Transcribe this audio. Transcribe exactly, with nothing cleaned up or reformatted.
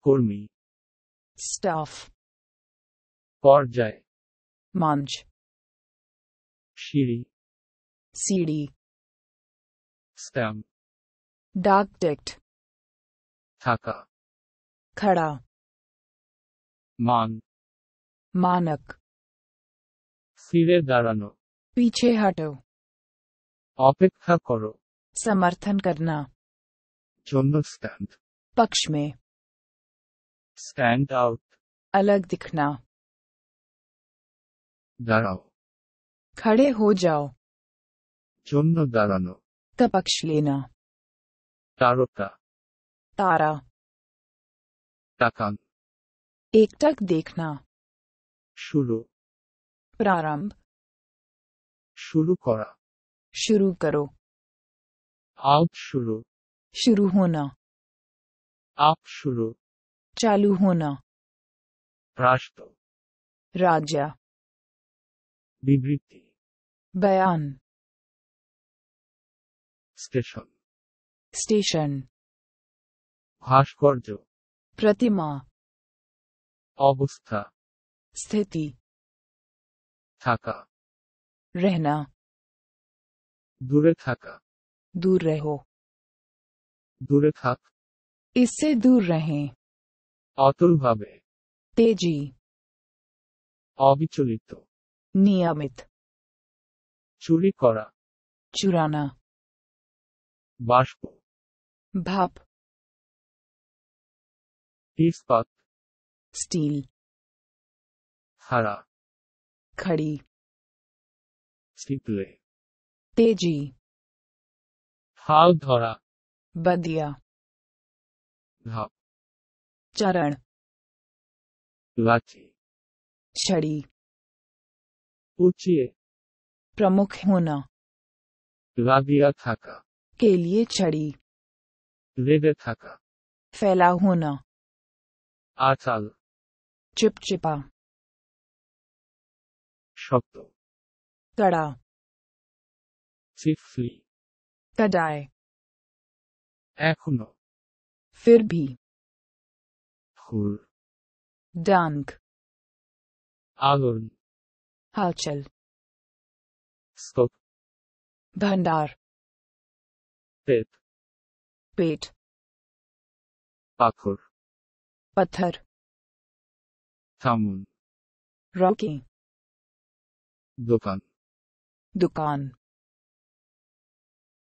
কর্মী, staff, পর্যায়, मंच, সিঁড়ি, सीढ़ी, স্ট্যাম্প, डाक टिकट, থাকা, खड़ा, মান, मानक, ফিরে দাঁড়ানো, पीछे हटो, অপেক্ষা করো, समर्थन करना, জন্য স্ট্যান্ড, पक्ष में, স্ট্যান্ড আউট, अलग दिखना, দাঁড়াও, खड़े हो जाओ, জন্য দাঁড়ানো, का पक्ष लेना, তারকা, तारा, তাকান, एकटक देखना, শুরু, प्रारंभ, শুরু করা, शुरू करो, আউট শুরু, शुरू होना, আপ শুরু, चालू होना, রাষ্ট্র, राज्य, বিবৃতি, बयान, স্টেশন, स्टेशन, ভাস্কর্য, प्रतिमा, অবস্থা, स्थिति, থাকা, रहना, দূরে থাকা, दूर रहो, দূরে থাক, इससे दूर रहें, অতলভাবে, तेजी, অবিচলিত, नियमित, চুরি করা, चुराना, বাষ্প, भाप, ইস্পাত, स्टील, খাড়া, खड़ी, চিপলে, तेजी, হাল ধরা, बदिया, ধাপ, चरण, লাচি, छड़ी, উঁচিয়ে, प्रमुख होना, লাগিয়া থাকা, के लिए छड़ी, লেগে থাকা, फैला होना, আচাল, चिपचिपा, শক্ত, कड़ा, চিফলি, कडाए, এখনো, फिर भी, ফুল, डांग, আগুন, हलचल, স্তূপ, भंडार, পেট, पेट, পাথর, पत्थर, থামুন, रोकें, দোকান, दुकान,